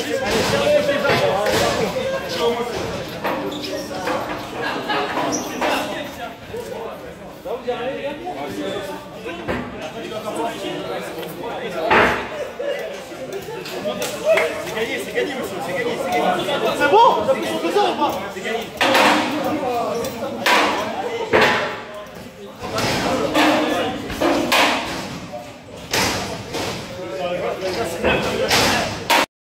C'est gagné, monsieur, c'est gagné. C'est bon? On a pris son trésor ou pas? C'est gagné.